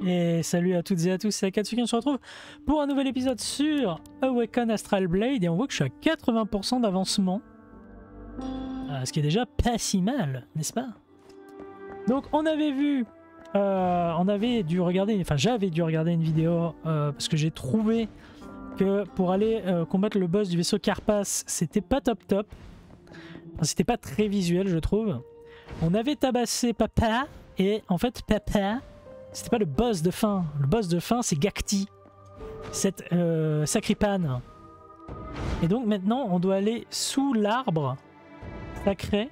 Et salut à toutes et à tous, c'est Akatsuki, on se retrouve pour un nouvel épisode sur Awaken Astral Blade et on voit que je suis à 80% d'avancement. Ce qui est déjà pas si mal, n'est-ce pas? Donc on avait vu, j'avais dû regarder une vidéo parce que j'ai trouvé que pour aller combattre le boss du vaisseau Carpass, c'était pas top. Enfin, c'était pas très visuel, je trouve. On avait tabassé Papa et en fait Papa, c'était pas le boss de fin. Le boss de fin, c'est Gacti, cette sacripane. Et donc maintenant, on doit aller sous l'arbre sacré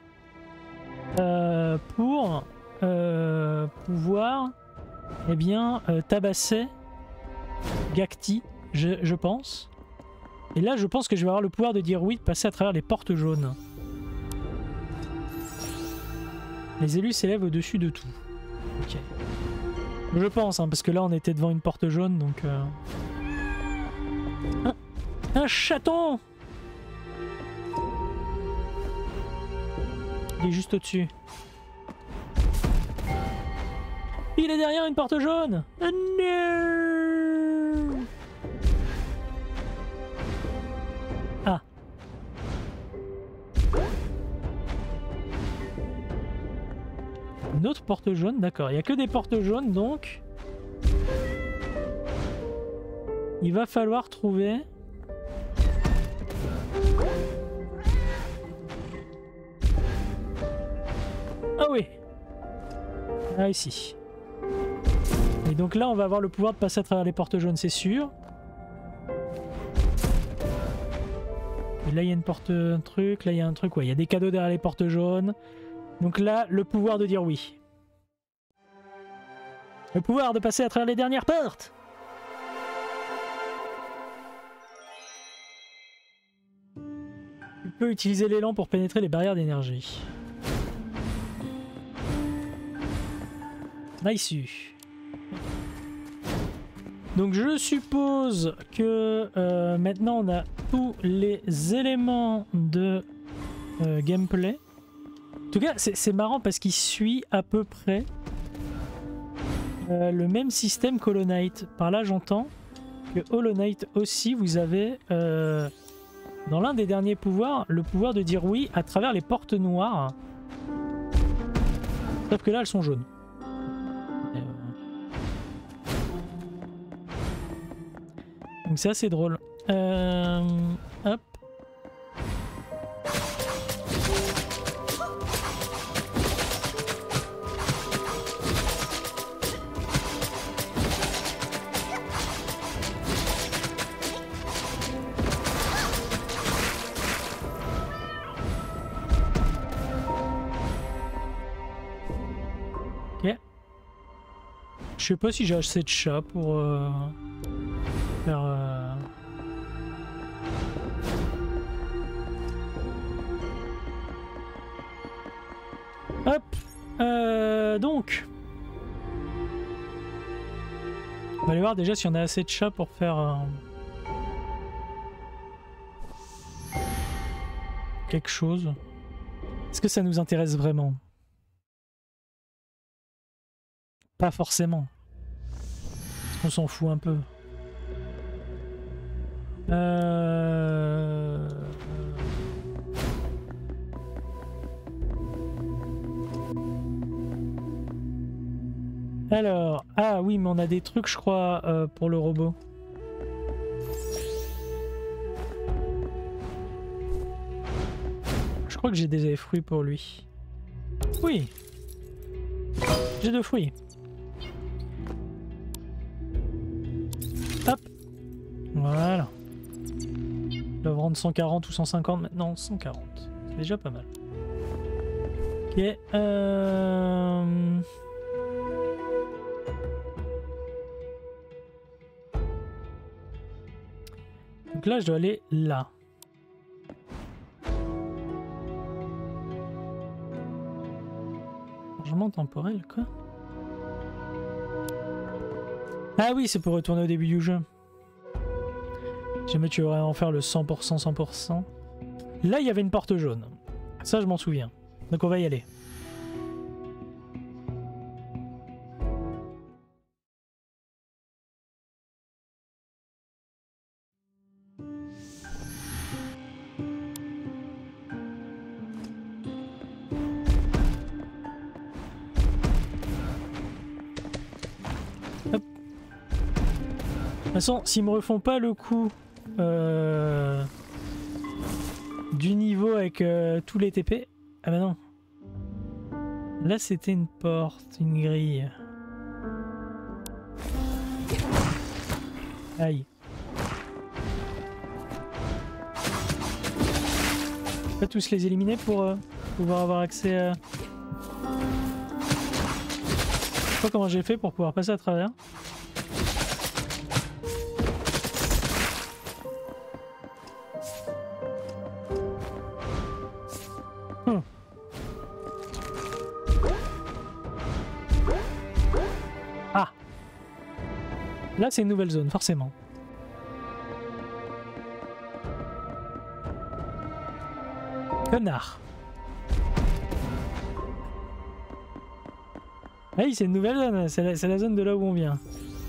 pour pouvoir tabasser Gacti, je pense. Et là, je pense que je vais avoir le pouvoir de dire oui, de passer à travers les portes jaunes. Les élus s'élèvent au-dessus de tout. Ok. Je pense, hein, parce que là on était devant une porte jaune, donc... Un chaton! Il est juste au-dessus. Il est derrière une porte jaune! Oh non! Ah. Une autre porte jaune, d'accord. Il n'y a que des portes jaunes, donc... Il va falloir trouver... Ah oui! Ah, ici. Et donc là, on va avoir le pouvoir de passer à travers les portes jaunes, c'est sûr. Et là, il y a une porte... un truc, là, il y a un truc... Ouais, il y a des cadeaux derrière les portes jaunes. Donc là, le pouvoir de dire oui. Le pouvoir de passer à travers les dernières portes. Tu peux utiliser l'élan pour pénétrer les barrières d'énergie. Nice. Donc je suppose que maintenant on a tous les éléments de gameplay. En tout cas, c'est marrant parce qu'il suit à peu près le même système qu'Hollow Knight. Par là, j'entends que Hollow Knight aussi, vous avez dans l'un des derniers pouvoirs, le pouvoir de dire oui à travers les portes noires. Sauf que là, elles sont jaunes. Donc c'est assez drôle. Hop. Je sais pas si j'ai assez de chats pour faire... Hop, donc... On va aller voir déjà si on a assez de chats pour faire... quelque chose. Est-ce que ça nous intéresse vraiment? Pas forcément. On s'en fout un peu. Alors, ah oui, mais on a des trucs, je crois, pour le robot. Je crois que j'ai des fruits pour lui. Oui. J'ai 2 fruits. Hop. Voilà. Ils doivent rendre 140 ou 150 maintenant. 140. C'est déjà pas mal. Ok. Donc là, je dois aller là. Changement temporel, quoi. Ah oui, c'est pour retourner au début du jeu. Jamais tu aurais en faire le 100%, 100%. Là, il y avait une porte jaune. Ça, je m'en souviens. Donc on va y aller. façon, s'ils me refont pas le coup du niveau avec tous les TP... Ah bah non. Là c'était une porte, une grille. Aïe. Je peux pas tous les éliminer pour pouvoir avoir accès à... Je sais pas comment j'ai fait pour pouvoir passer à travers. Ah! Là c'est une nouvelle zone, forcément. Connard. Ah oui, c'est une nouvelle zone, c'est la zone de là où on vient.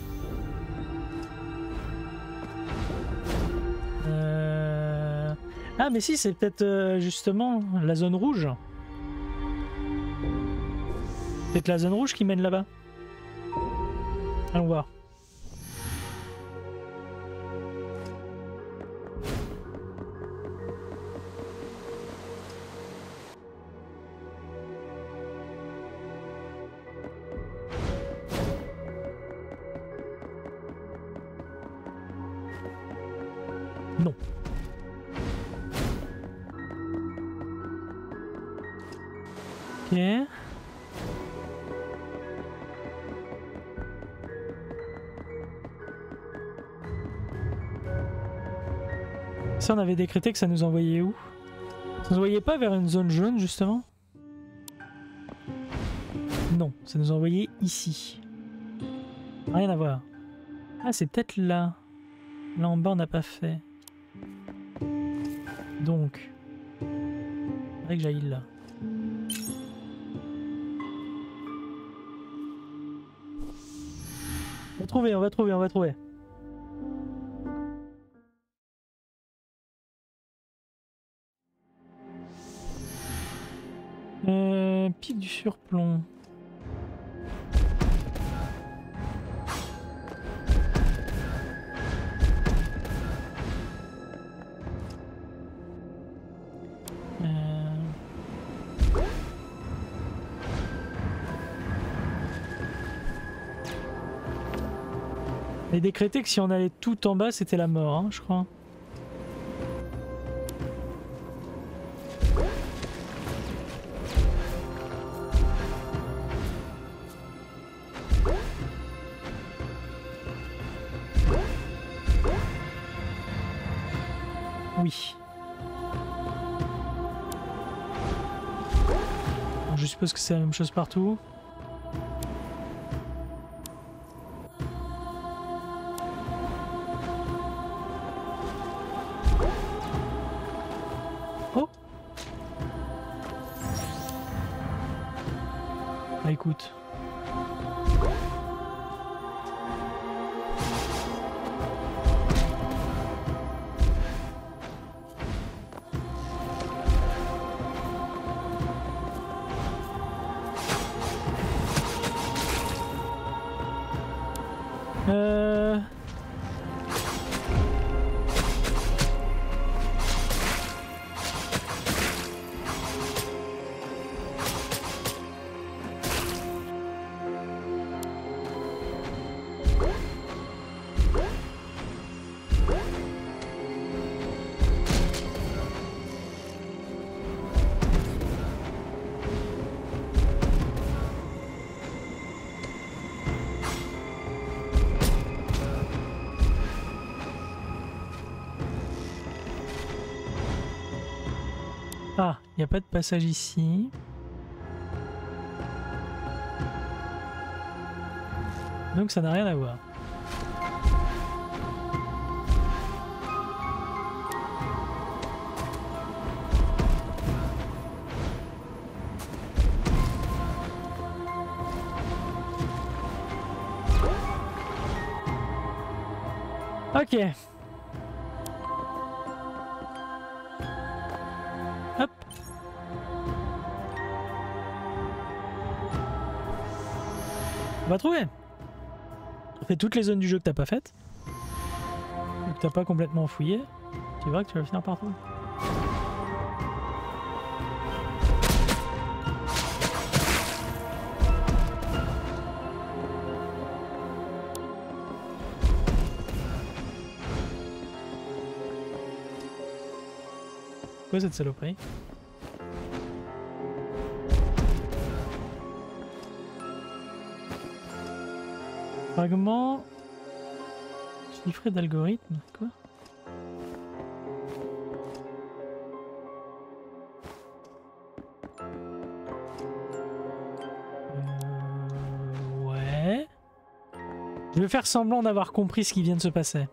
Ah mais si, c'est peut-être justement la zone rouge. Peut-être la zone rouge qui mène là-bas. Allons voir. Non. Ok. Ça, on avait décrété que ça nous envoyait où? Ça nous envoyait pas vers une zone jaune, justement? Non, ça nous envoyait ici. Rien à voir. Ah, c'est peut-être là. Là en bas, on n'a pas fait. Donc, il faudrait que j'aille là. On va trouver, on va trouver, on va trouver. Pic du surplomb. Il est décrété que si on allait tout en bas, c'était la mort, hein, je crois. Oui. Je suppose que c'est la même chose partout. Oh! Bah écoute. Ah, il n'y a pas de passage ici. Donc ça n'a rien à voir. Ok. Hop. On va trouver. On fait toutes les zones du jeu que t'as pas faites. que t'as pas complètement fouillé, tu vois que tu vas finir par trouver. Quoi cette saloperie? Fragment chiffré d'algorithme, quoi? Ouais. Je vais faire semblant d'avoir compris ce qui vient de se passer.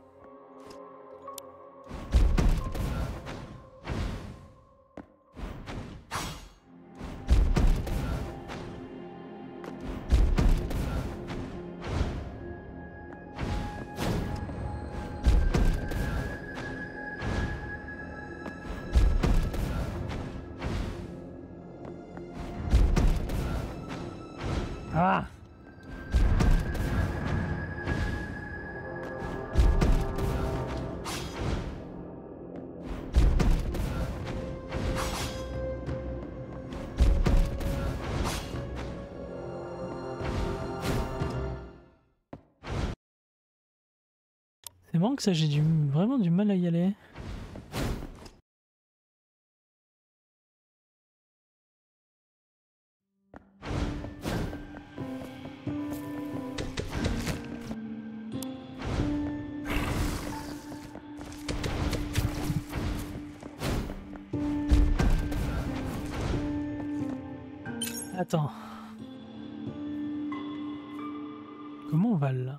Ah! C'est marrant que ça, j'ai vraiment du mal à y aller. Attends. Comment on va là?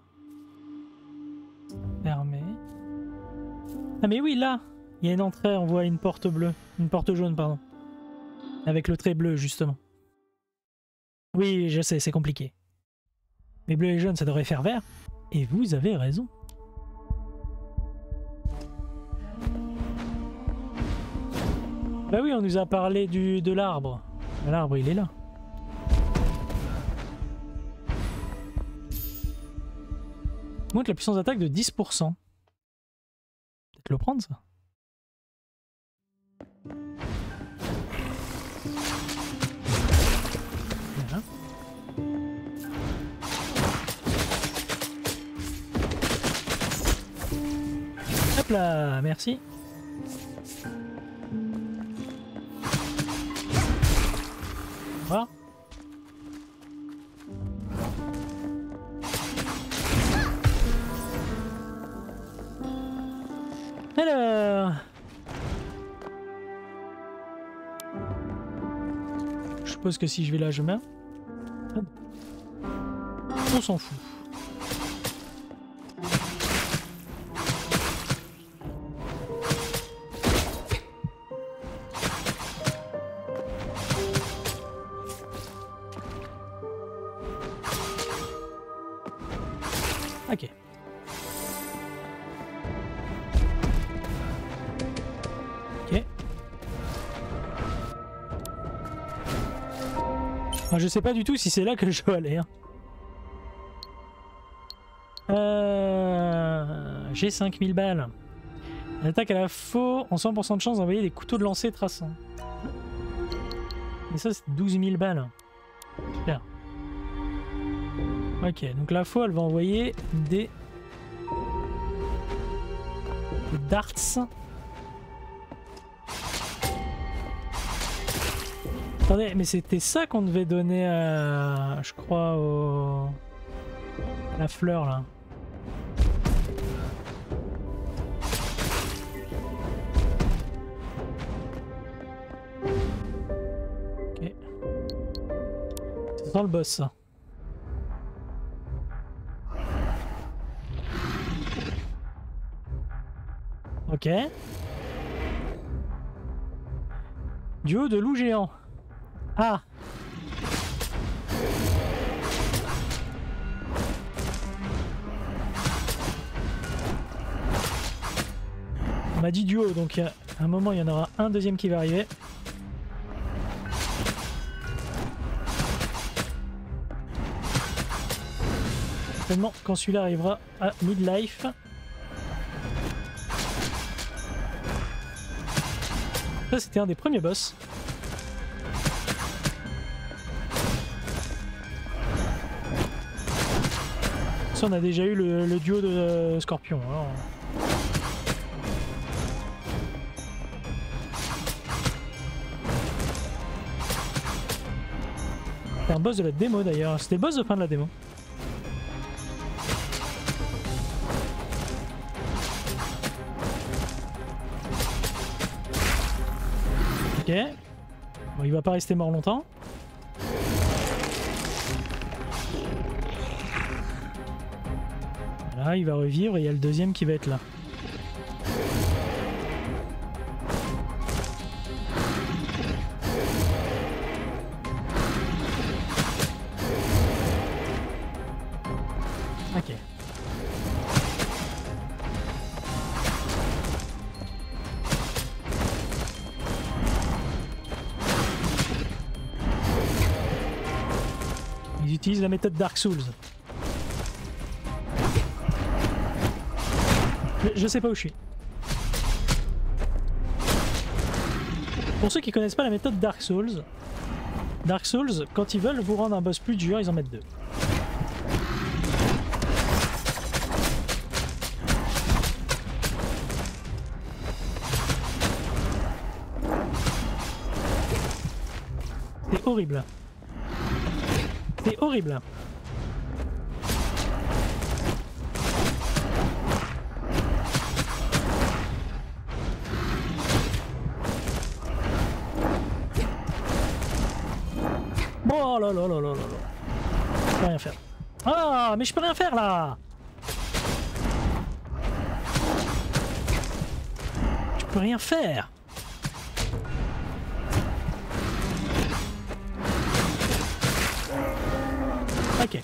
Fermé. Ah mais oui, là! Il y a une entrée, on voit une porte bleue. Une porte jaune, pardon. Avec le trait bleu, justement. Oui, je sais, c'est compliqué. Mais bleu et jaune, ça devrait faire vert. Et vous avez raison. Bah oui, on nous a parlé de l'arbre. L'arbre, il est là. Monte la puissance d'attaque de 10%. Peut-être le prendre, ça. Voilà. Hop là, merci. Voilà. Alors, je suppose que si je vais là, je meurs. On s'en fout. Ok. Enfin, je sais pas du tout si c'est là que je dois aller. Hein. J'ai 5000 balles. L'attaque à la faux en 100% de chance d'envoyer des couteaux de lancer traçants. Et ça c'est 12 000 balles. Super. Ok, donc la faux elle va envoyer des darts. Attendez, mais c'était ça qu'on devait donner à... je crois à la fleur là. Ok. C'est dans le boss ça. Ok. Duo de loup géant. Ah! On m'a dit duo, donc à un moment il y en aura un deuxième qui va arriver. Certainement quand celui-là arrivera à midlife. Ça c'était un des premiers boss. Ça on a déjà eu le duo de Scorpion. Alors... C'est un boss de la démo d'ailleurs, c'était le boss de fin de la démo. Ok. Bon, il va pas rester mort longtemps. Voilà, il va revivre et il y a le deuxième qui va être là. Ok. Ils utilisent la méthode Dark Souls. Je sais pas où je suis. Pour ceux qui connaissent pas la méthode Dark Souls, quand ils veulent vous rendre un boss plus dur, ils en mettent deux. C'est horrible. C'est horrible. Oh là là là là là là. Je peux rien faire. Ah, mais je peux rien faire là. Je peux rien faire. Ok.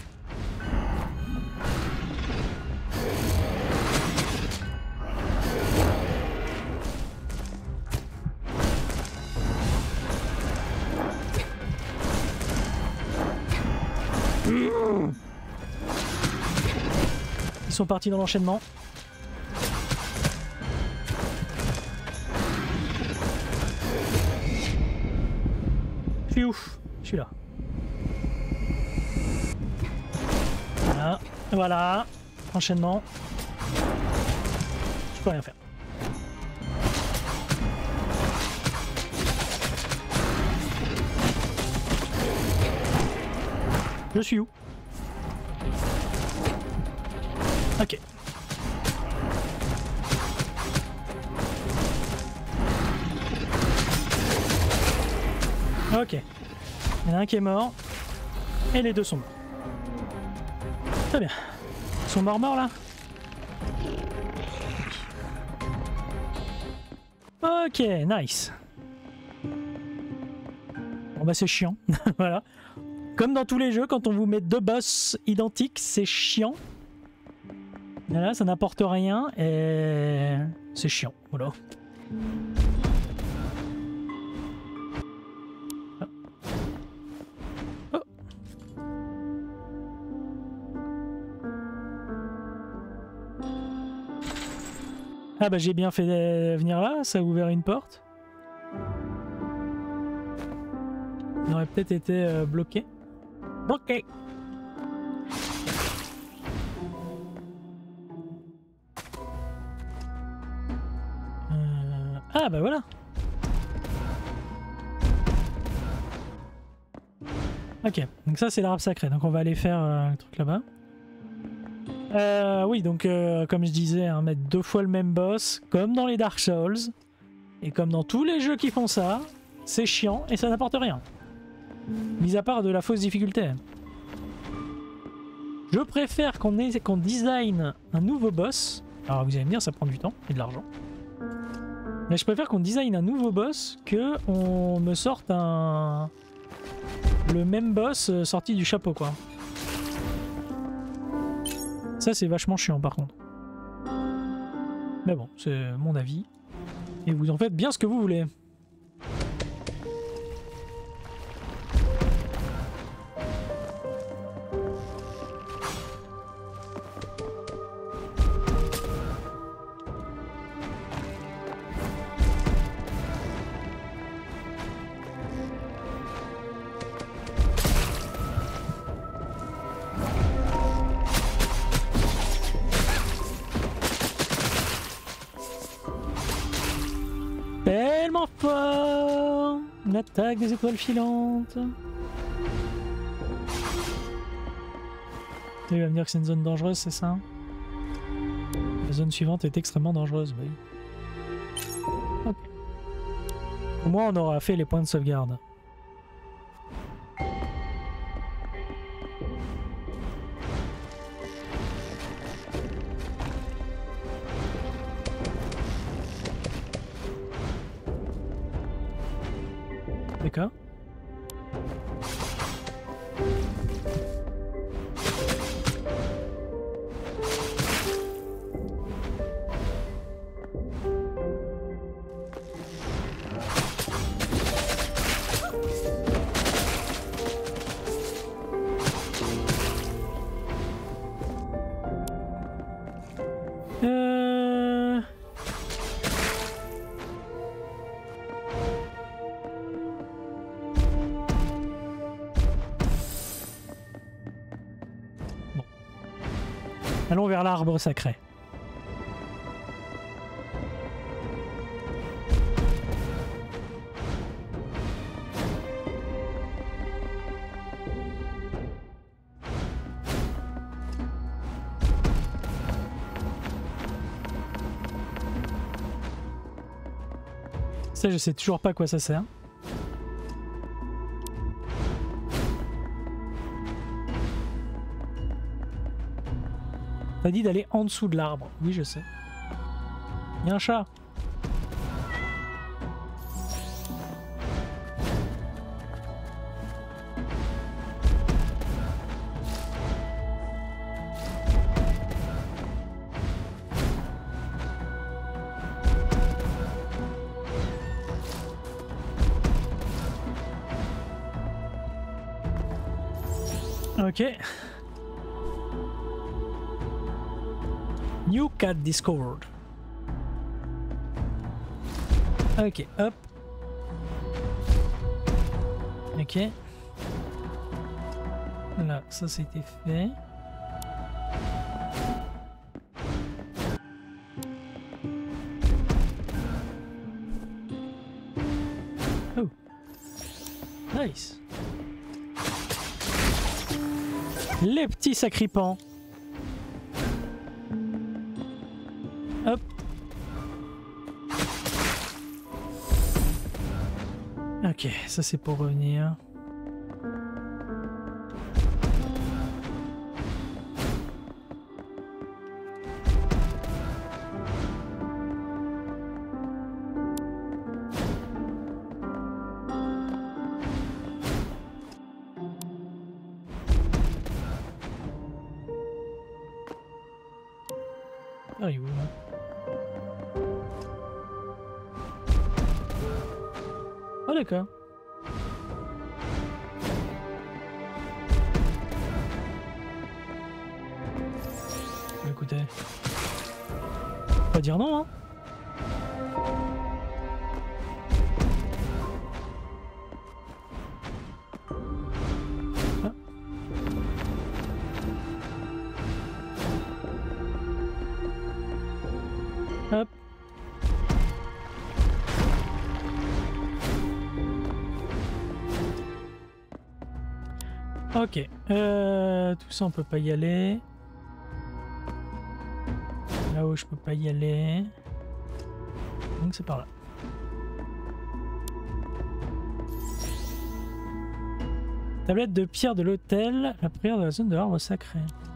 Ils sont partis dans l'enchaînement. Je suis ouf. Je suis là. Voilà. Voilà. Enchaînement. Je peux rien faire. Je suis où? Ok. Ok. Il y en a un qui est mort. Et les deux sont morts. Très bien. Ils sont morts là? Ok, nice. Bon bah c'est chiant. Voilà. Comme dans tous les jeux, quand on vous met deux boss identiques, c'est chiant. Là, ça n'apporte rien et c'est chiant. Voilà. Oh. Ah bah j'ai bien fait venir là, ça a ouvert une porte. Il aurait peut-être été bloqué. Bloqué. Ah bah voilà. Ok, donc ça c'est l'arbre sacré, donc on va aller faire le truc là-bas. Oui, donc comme je disais, hein, mettre deux fois le même boss, comme dans les Dark Souls, et comme dans tous les jeux qui font ça, c'est chiant et ça n'apporte rien. Mis à part de la fausse difficulté. Je préfère qu'on design un nouveau boss. Alors vous allez me dire, ça prend du temps et de l'argent. Mais je préfère qu'on design un nouveau boss que on me sorte le même boss sorti du chapeau quoi. Ça c'est vachement chiant par contre. Mais bon, c'est mon avis. Et vous en faites bien ce que vous voulez. extrêmement fort. L'attaque des étoiles filantes. Il va me dire que c'est une zone dangereuse, c'est ça? La zone suivante est extrêmement dangereuse, oui. Ok. Au moins on aura fait les points de sauvegarde. D'accord. Allons vers l'arbre sacré. Ça, je sais toujours pas à quoi ça sert. T'as dit d'aller en dessous de l'arbre. Oui, je sais. Il y a un chat. Ok. New cat discovered. Ok, hop. Ok. Là, ça c'était fait. Oh. Nice. Les petits sacripants. Hop. Ok, ça c'est pour revenir. Ah, il est où là? Oh d'accord. Écoutez, pas dire non hein. Ah. Hop. Ok, tout ça on peut pas y aller. Là-haut je peux pas y aller. Donc c'est par là. Tablette de pierre de l'hôtel, la prière de la zone de l'arbre sacré.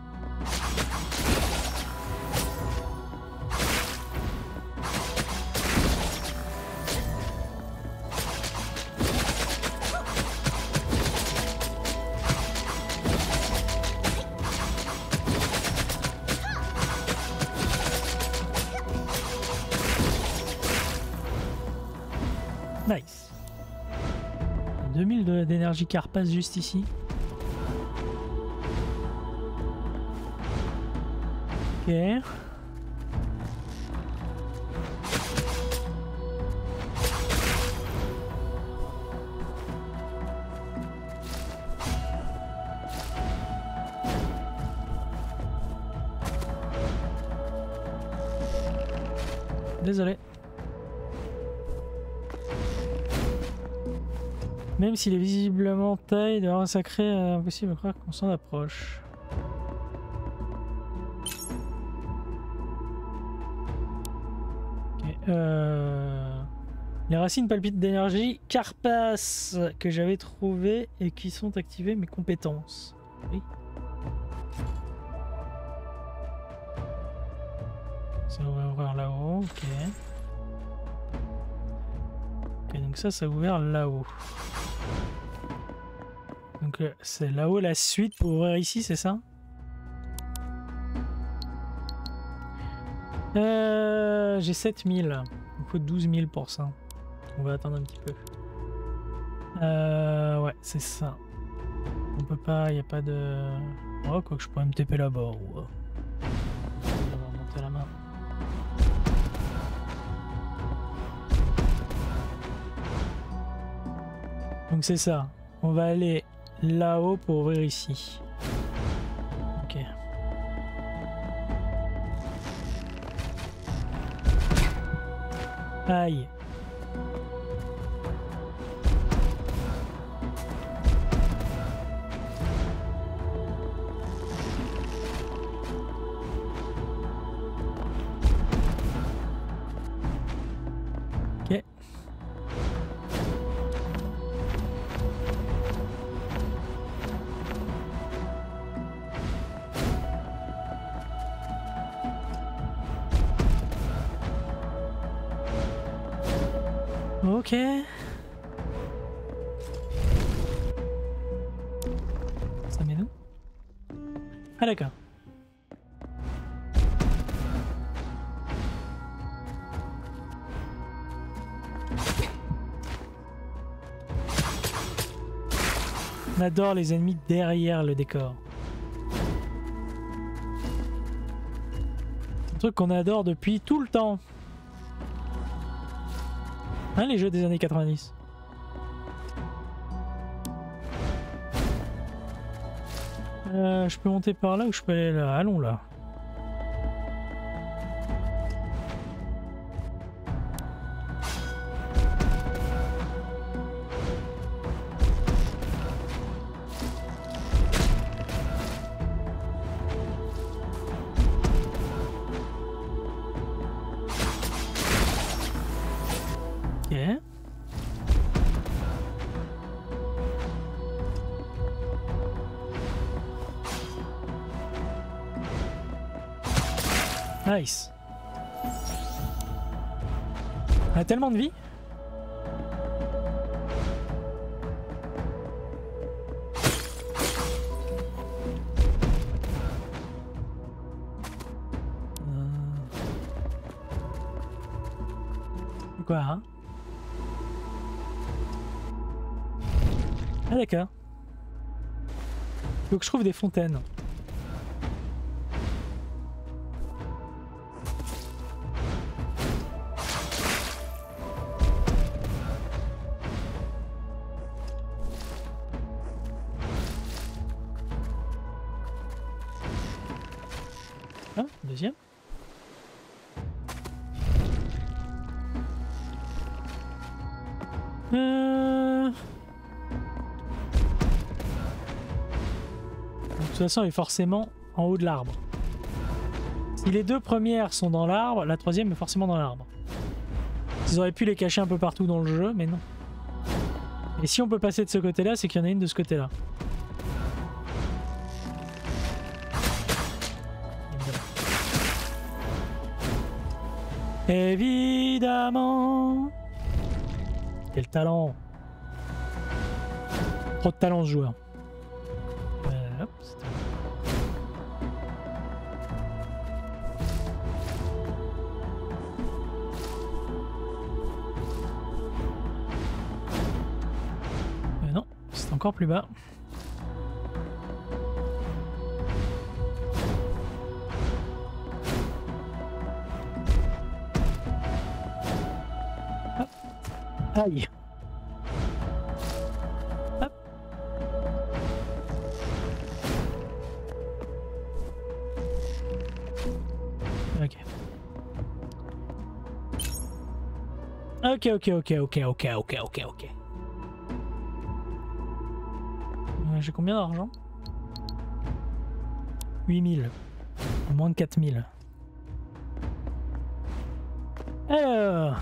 Nice. 2000 d'énergie Carpasse juste ici. Ok. Même s'il est visiblement taille de un sacré, impossible de croire qu'on s'en approche. Ok, les racines palpitent d'énergie Carpasse que j'avais trouvé et qui sont activées mes compétences. Oui. Ça va ouvrir là-haut, ok. Ok, donc ça a ouvert là-haut. Donc c'est là-haut la suite pour ouvrir ici, c'est ça? J'ai 7000. Il me faut 12 000 pour ça. On va attendre un petit peu. Ouais, c'est ça. On peut pas, il n'y a pas de... Oh, quoi que je pourrais me taper là-bas. On va remonter la main. Donc c'est ça. On va aller là-haut pour ouvrir ici. Ok. Aïe. Ok. Ok. Ça met nous? Ah d'accord. On adore les ennemis derrière le décor. Un truc qu'on adore depuis tout le temps. Hein, les jeux des années 90. Je peux monter par là ou je peux aller là? Allons là. Ok. Nice. On a tellement de vie. Quoi, hein? Ah d'accord. Donc je trouve des fontaines. Ah, deuxième. De toute façon, elle est forcément en haut de l'arbre. Si les deux premières sont dans l'arbre, la troisième est forcément dans l'arbre. Ils auraient pu les cacher un peu partout dans le jeu, mais non. Et si on peut passer de ce côté-là, c'est qu'il y en a une de ce côté-là. Évidemment. Quel talent. Trop de talent ce joueur. Hop, non, c'est encore plus bas. Hop. Aïe. Hop. Ok. Ok. J'ai combien d'argent? 8000. Moins de 4000. Alors...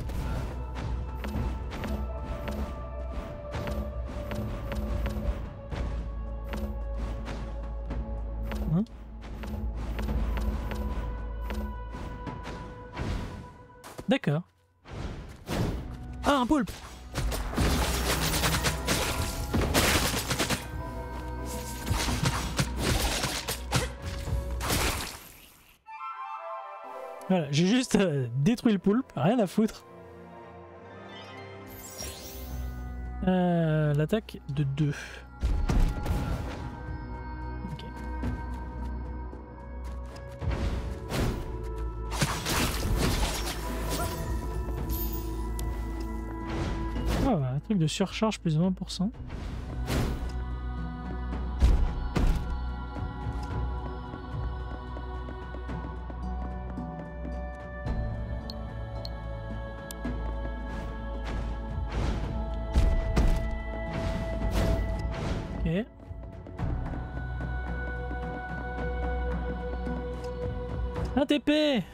Hein? D'accord. Ah, un poulpe! Voilà, j'ai juste détruit le poulpe, rien à foutre. L'attaque de 2. Ok. Oh, un truc de surcharge plus 20%. Ok. Un TP!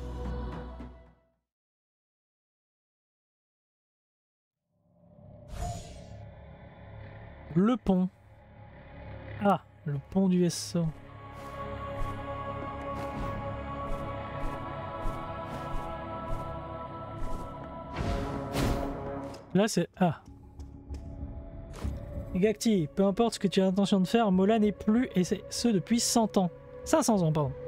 Le pont. Ah, le pont du vaisseau. Là c'est... Ah. Gacti, peu importe ce que tu as l'intention de faire, Mola n'est plus, et c'est ce depuis 100 ans. 500 ans, pardon.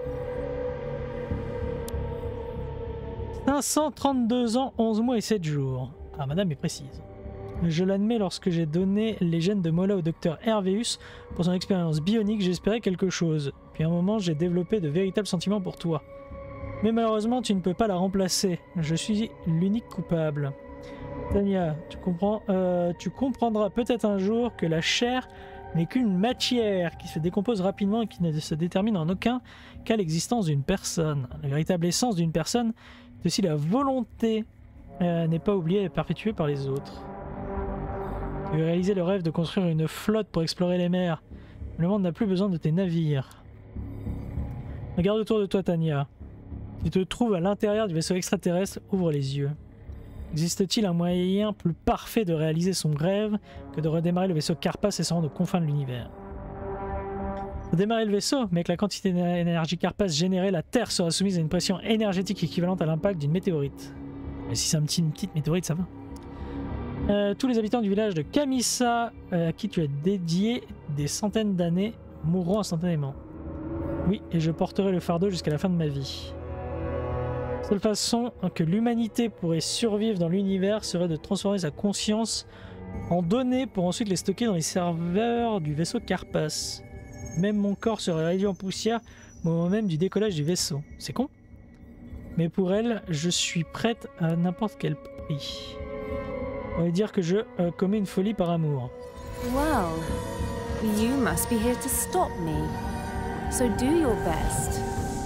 532 ans, 11 mois et 7 jours. Ah, madame est précise. Je l'admets, lorsque j'ai donné les gènes de Mola au docteur Hervéus pour son expérience bionique, j'espérais quelque chose. Puis à un moment, j'ai développé de véritables sentiments pour toi. Mais malheureusement, tu ne peux pas la remplacer. Je suis l'unique coupable. Tania, tu comprendras peut-être un jour que la chair n'est qu'une matière qui se décompose rapidement et qui ne se détermine en aucun cas l'existence d'une personne. La véritable essence d'une personne est aussi la volonté, n'est pas oubliée et perpétuée par les autres. Tu veux réaliser le rêve de construire une flotte pour explorer les mers. Le monde n'a plus besoin de tes navires. Regarde autour de toi, Tania. Tu te trouves à l'intérieur du vaisseau extraterrestre, ouvre les yeux. Existe-t-il un moyen plus parfait de réaliser son rêve que de redémarrer le vaisseau Carpass et se rendre aux confins de l'univers? Redémarrer le vaisseau, mais avec la quantité d'énergie Carpass générée, la Terre sera soumise à une pression énergétique équivalente à l'impact d'une météorite. Mais si c'est une petite météorite, ça va. Tous les habitants du village de Kamissa, à qui tu as dédié des centaines d'années, mourront instantanément. Oui, et je porterai le fardeau jusqu'à la fin de ma vie. La seule façon que l'humanité pourrait survivre dans l'univers serait de transformer sa conscience en données pour ensuite les stocker dans les serveurs du vaisseau Carpass. Même mon corps serait réduit en poussière au moment même du décollage du vaisseau. C'est con. Mais pour elle, je suis prête à n'importe quel prix. On va dire que je commets une folie par amour. Well, you must be here to stop me. So do your best.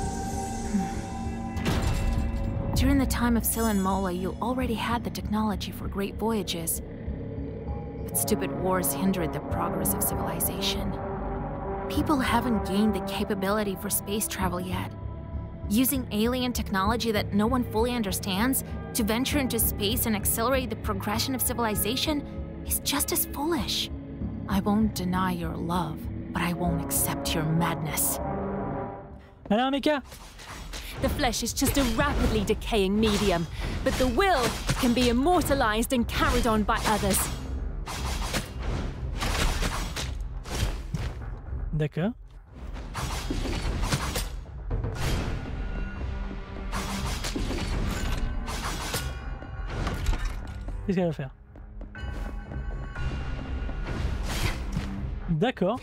During the time of Sil and Mola, you already had the technology for great voyages. But stupid wars hindered the progress of civilization. People haven't gained the capability for space travel yet. Using alien technology that no one fully understands to venture into space and accelerate the progression of civilization is just as foolish. I won't deny your love, but I won't accept your madness. Alors, Mika? The flesh is just a rapidly decaying medium, but the will can be immortalized and carried on by others. D'accord. Qu'est-ce qu'elle va faire? D'accord.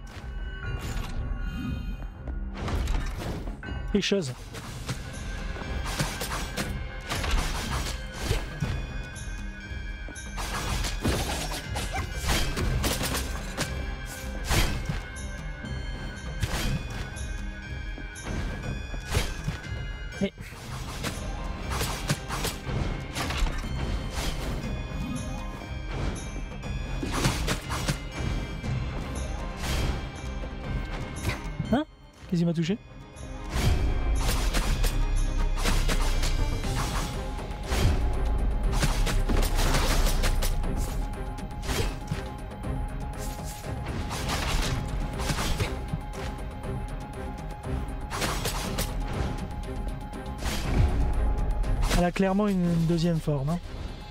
Tricheuse. Et... Qu'est-ce qui m'a touché? Elle a clairement une deuxième forme. Hein.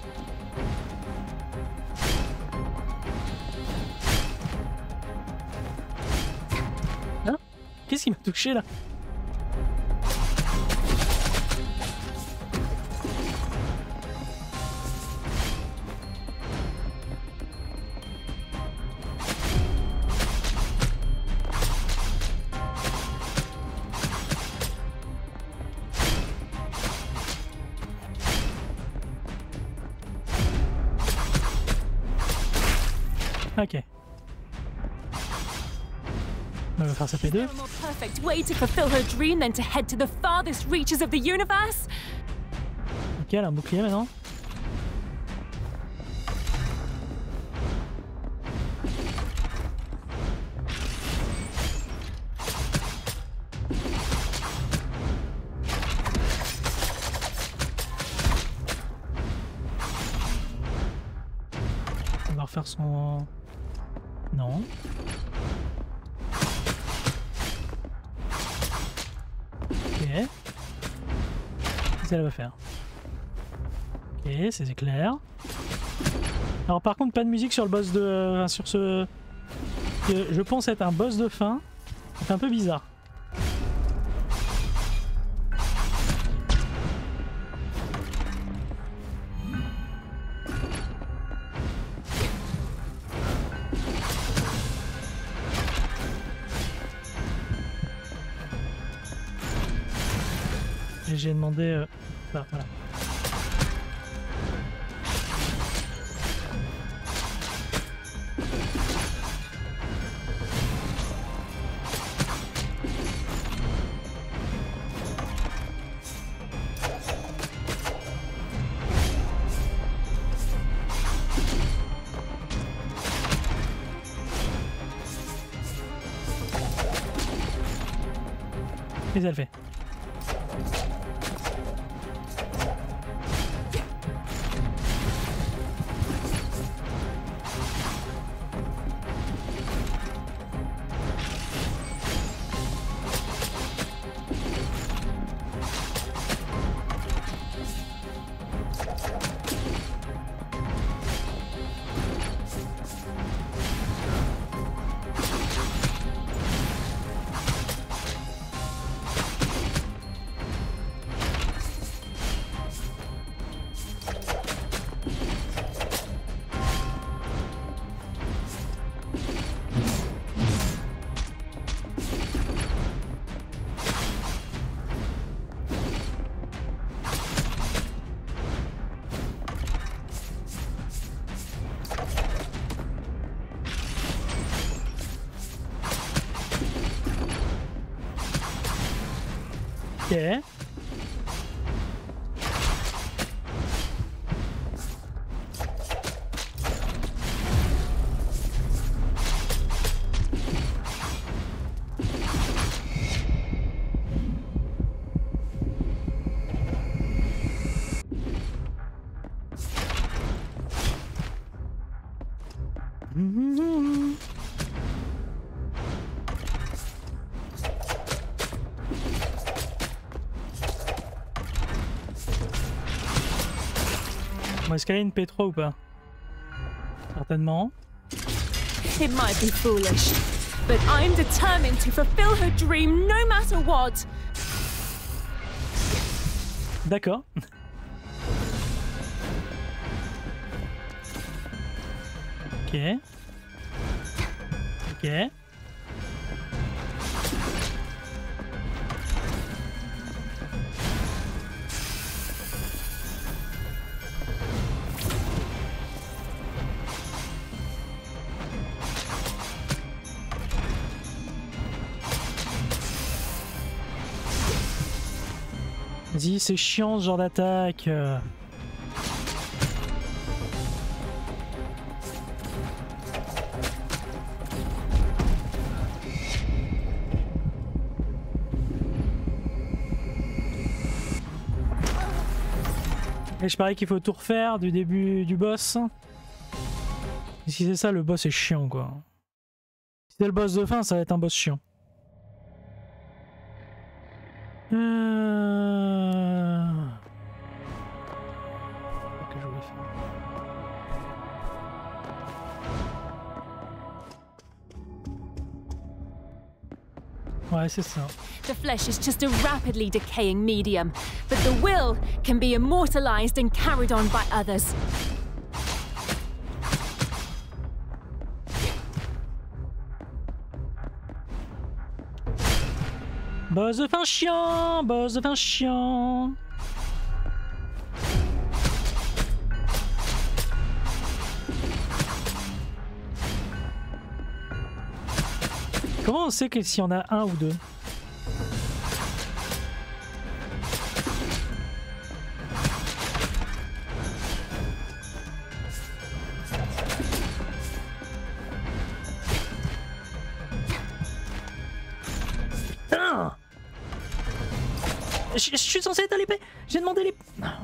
Hein? Qu'est-ce qui m'a touché là? Ok. On va faire ça P2. Is there a more perfect way to fulfill her dream than to head to the farthest reaches of the universe? Ok, elle a un bouclier maintenant. On va refaire son... Non. Ok. Qu'est-ce qu'elle va faire? Ok, c'est clair. Alors par contre, pas de musique sur le boss de... sur ce... que je pense être un boss de fin. C'est un peu bizarre. Et j'ai demandé... voilà. Qu'est-ce qu'elle fait? Ok. Bon, est-ce qu'elle a une P3 ou pas? Certainement. It might be foolish, but I'm determined to fulfill her dream no matter what. D'accord. Ok. Ok. Vas-y, c'est chiant ce genre d'attaque. Et je parie qu'il faut tout refaire du début du boss. Et si c'est ça, le boss est chiant quoi. Si c'est le boss de fin, ça va être un boss chiant. Que je voulais faire. Ouais, c'est ça. The flesh is just a rapidly decaying medium, but the will can be immortalized and carried on by others. Boss de fin chiant, boss de fin chiant. Comment on sait que s'il y en a un ou deux? Putain! Je suis censé être à l'épée. J'ai demandé l'épée.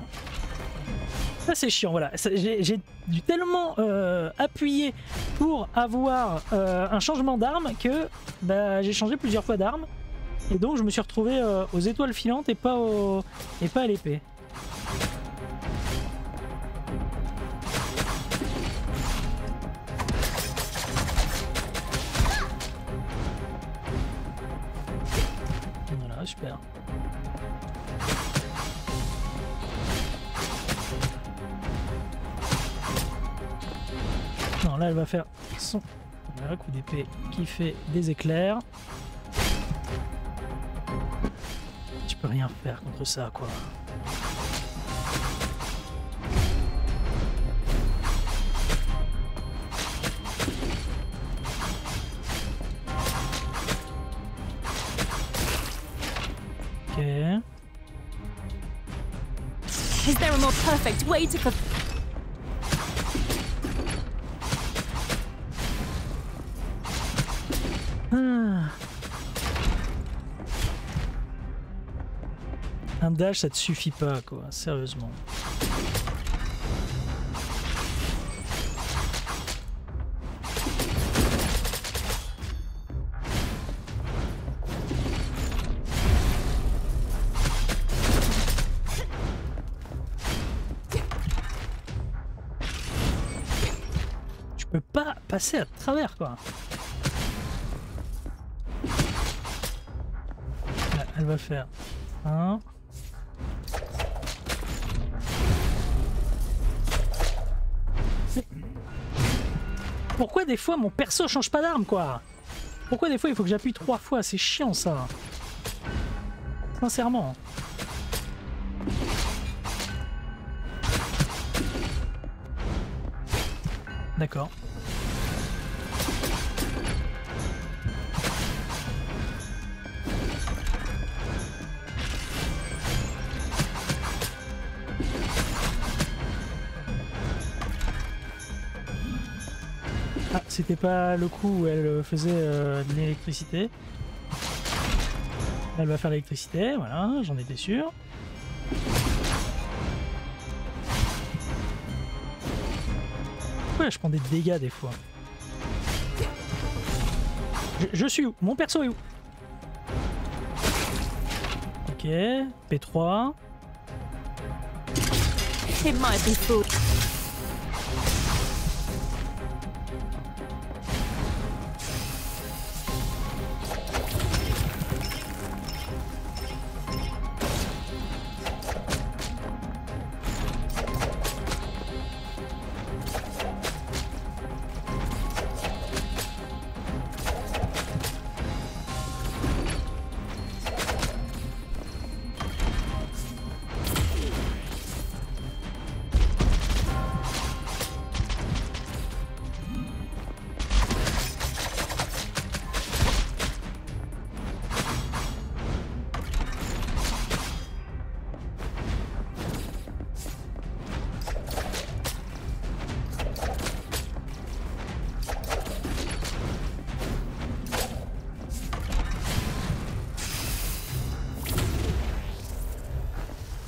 Ça c'est chiant, voilà. J'ai dû tellement appuyer pour avoir un changement d'arme que bah, j'ai changé plusieurs fois d'arme. Et donc je me suis retrouvé aux étoiles filantes et pas à l'épée. Voilà, super. Non, là elle va faire son coup d'épée qui fait des éclairs. Tu peux rien faire contre ça quoi. Ok. Is there a more perfect way to Un dash ça te suffit pas quoi, sérieusement. Tu peux pas passer à travers quoi. Là, elle va faire un. Pourquoi des fois mon perso change pas d'arme quoi? Pourquoi des fois il faut que j'appuie 3 fois? C'est chiant ça. Sincèrement. D'accord. Ah, c'était pas le coup où elle faisait de l'électricité. Elle va faire l'électricité, voilà, j'en étais sûr. Pourquoi je prends des dégâts des fois? Je suis où? Mon perso est où? Ok, P3. It might be food.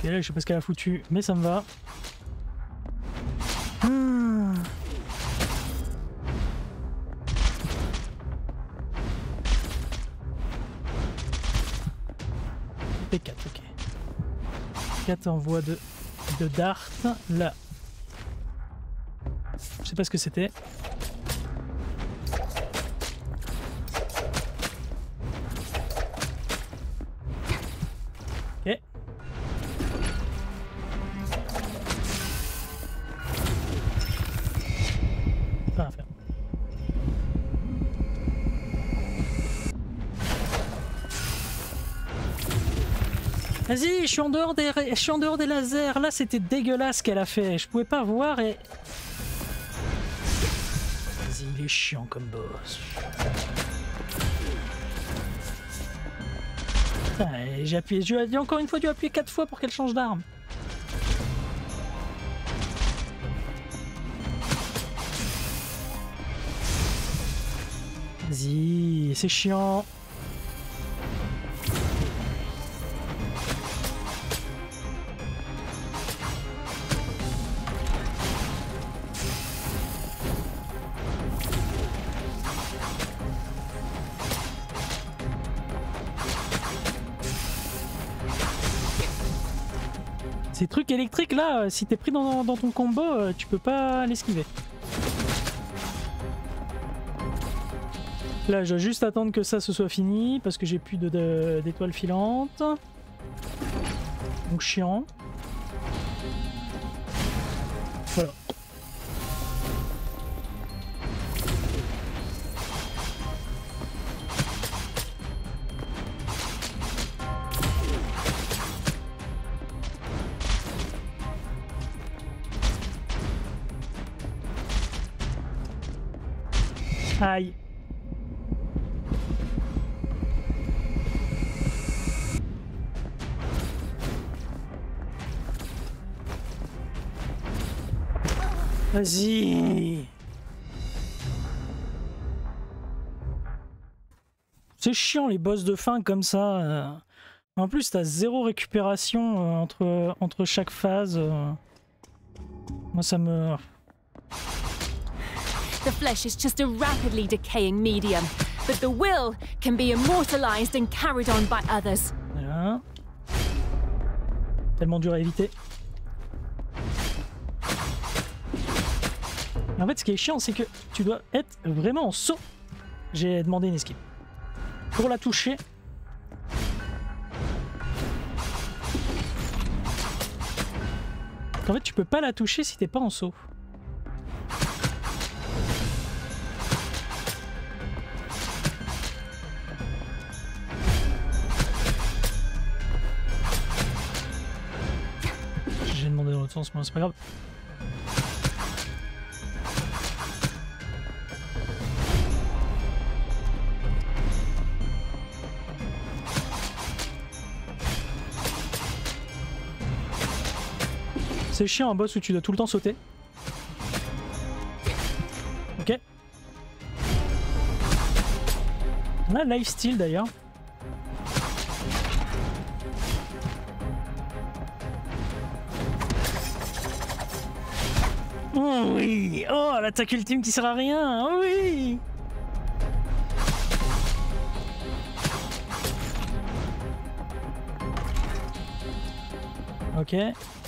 Ok, là je sais pas ce qu'elle a foutu, mais ça me va. P4, ok. 4 envois de dart. Là. Je sais pas ce que c'était. Ok. Pas à faire. Vas-y, je suis en dehors des lasers. Là, c'était dégueulasse ce qu'elle a fait. Je pouvais pas voir et... Vas-y, il est chiant comme boss. J'ai appuyé. Je lui ai dit encore une fois, tu as appuyé 4 fois pour qu'elle change d'arme. Vas-y, c'est chiant. Ces trucs électriques là, si t'es pris dans ton combo, tu peux pas l'esquiver. Là, je dois juste attendre que ça se soit fini parce que j'ai plus d'étoiles filantes. Donc chiant. Voilà. Aïe. Vas-y. C'est chiant les boss de fin comme ça. En plus t'as zéro récupération entre chaque phase. Moi ça me... The flesh is just a rapidly decaying medium, but the will can be immortalized and carried on by others. Voilà. Tellement dur à éviter. En fait, ce qui est chiant, c'est que tu dois être vraiment en saut. J'ai demandé une esquive. Pour la toucher. En fait, tu peux pas la toucher si t'es pas en saut. J'ai demandé dans l'autre sens, mais c'est pas grave. C'est chiant un boss où tu dois tout le temps sauter. Ok. On a lifesteal d'ailleurs. Oh oui! Oh, l'attaque ultime qui sert à rien! Oh oui! Ok.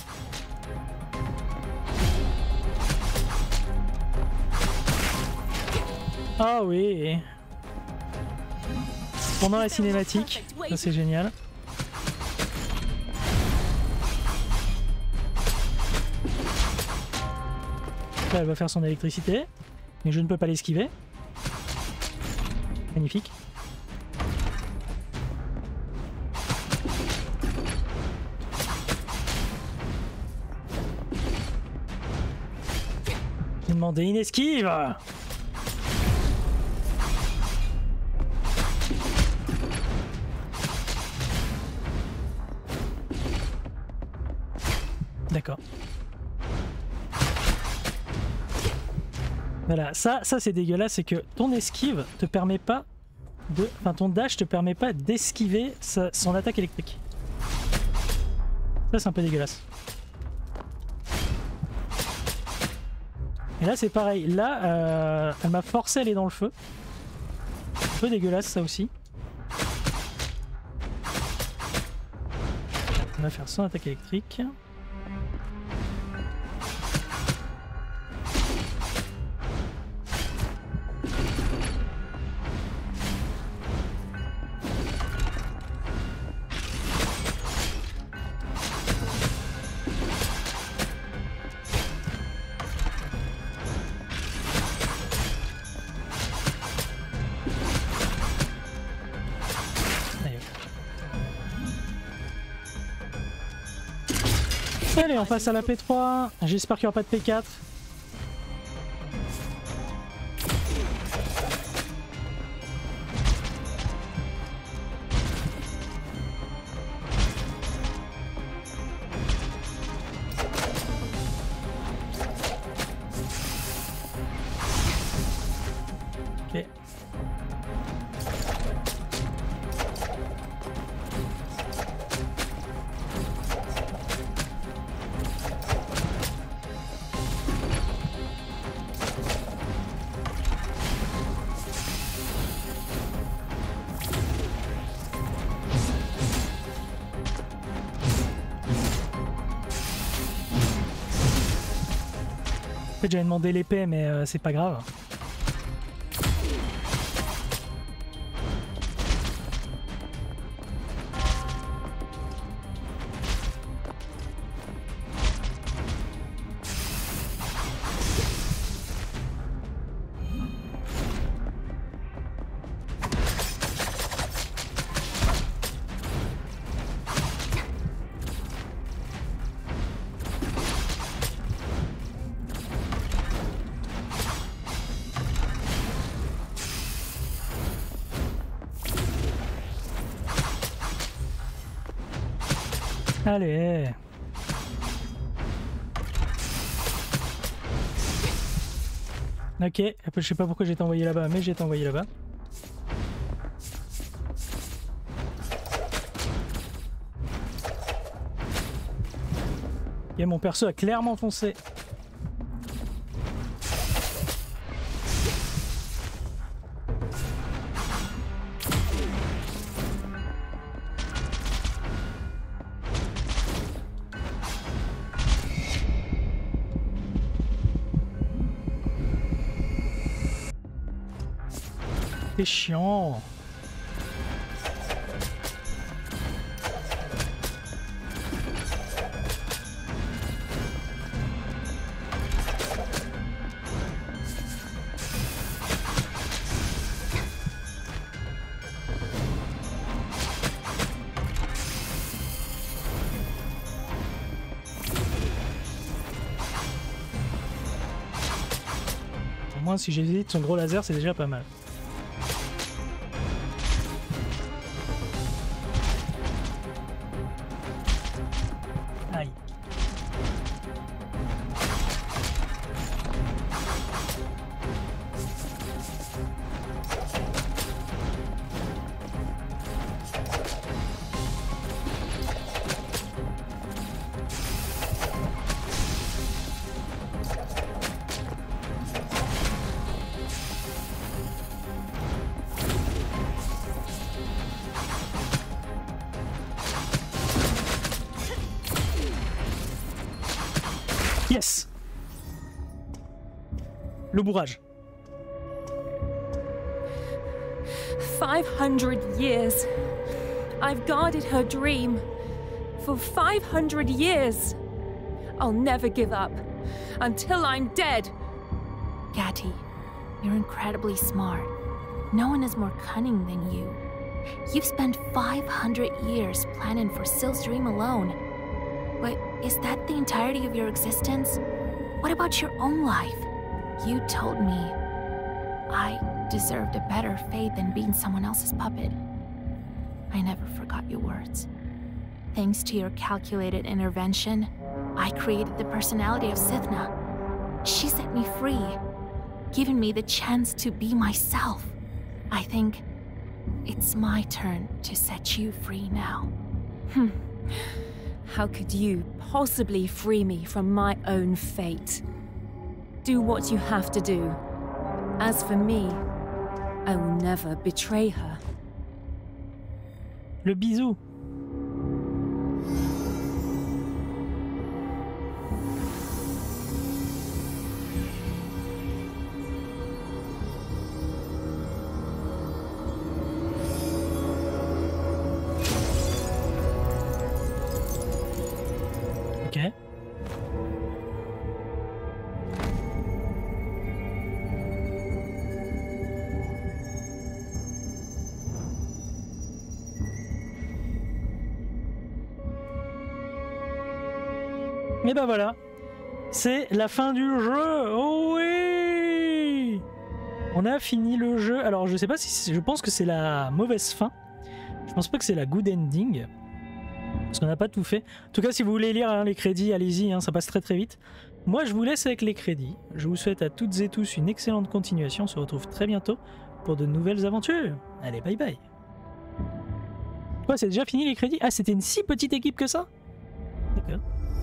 Ah oui! Pendant la cinématique, ça c'est génial. Là, elle va faire son électricité, mais je ne peux pas l'esquiver. Magnifique. J'ai demandé une esquive. D'accord. Voilà, ça c'est dégueulasse, c'est que ton esquive te permet pas de... Enfin ton dash te permet pas d'esquiver son attaque électrique. Ça c'est un peu dégueulasse. Et là c'est pareil, là elle m'a forcé à aller dans le feu. Un peu dégueulasse ça aussi. On va faire son attaque électrique. Allez, on passe à la P3. J'espère qu'il n'y aura pas de P4. Ok. En fait, j'avais demandé l'épée, mais c'est pas grave. Allez. Ok, je sais pas pourquoi j'ai été envoyé là-bas, mais j'ai été envoyé là-bas. Et mon perso a clairement foncé. C'est chiant. Au moins si j'hésite, son gros laser c'est déjà pas mal. Aïe. Yes! Le bourrage. 500 years. I've guarded her dream. For 500 years. I'll never give up. Until I'm dead. Gatti, you're incredibly smart. No one is more cunning than you. You've spent 500 years planning for Syl's dream alone. But is that the entirety of your existence? What about your own life? You told me I deserved a better fate than being someone else's puppet. I never forgot your words. Thanks to your calculated intervention, I created the personality of Sithna. She set me free, giving me the chance to be myself. I think it's my turn to set you free now. How could you possibly free me from my own fate? Do what you have to do. As for me, I will never betray her. Le bisou. Ok. Et ben voilà, c'est la fin du jeu. Oh oui, on a fini le jeu. Alors je sais pas si je pense que c'est la mauvaise fin. Je pense pas que c'est la good ending parce qu'on n'a pas tout fait. En tout cas, si vous voulez lire hein, les crédits, allez-y, hein, ça passe très très vite. Moi, je vous laisse avec les crédits. Je vous souhaite à toutes et tous une excellente continuation. On se retrouve très bientôt pour de nouvelles aventures. Allez, bye bye. Quoi, c'est déjà fini les crédits? Ah, c'était une si petite équipe que ça? D'accord.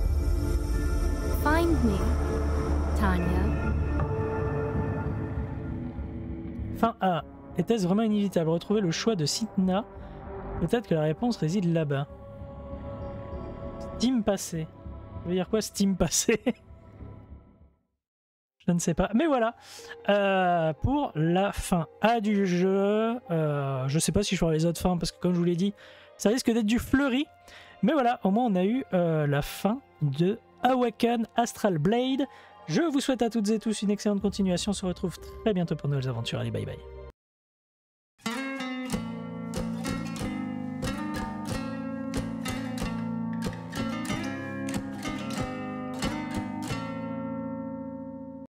Find me, Tanya. Fin A. Était-ce vraiment inévitable? Retrouver le choix de Sitna. Peut-être que la réponse réside là-bas. Steam passé. Ça veut dire quoi Steam passé? Je ne sais pas. Mais voilà. Pour la fin A du jeu. Je sais pas si je ferai les autres fins parce que comme je vous l'ai dit, ça risque d'être du fleuri. Mais voilà, au moins on a eu la fin de Awaken Astral Blade. Je vous souhaite à toutes et tous une excellente continuation. On se retrouve très bientôt pour de nouvelles aventures. Allez, bye bye.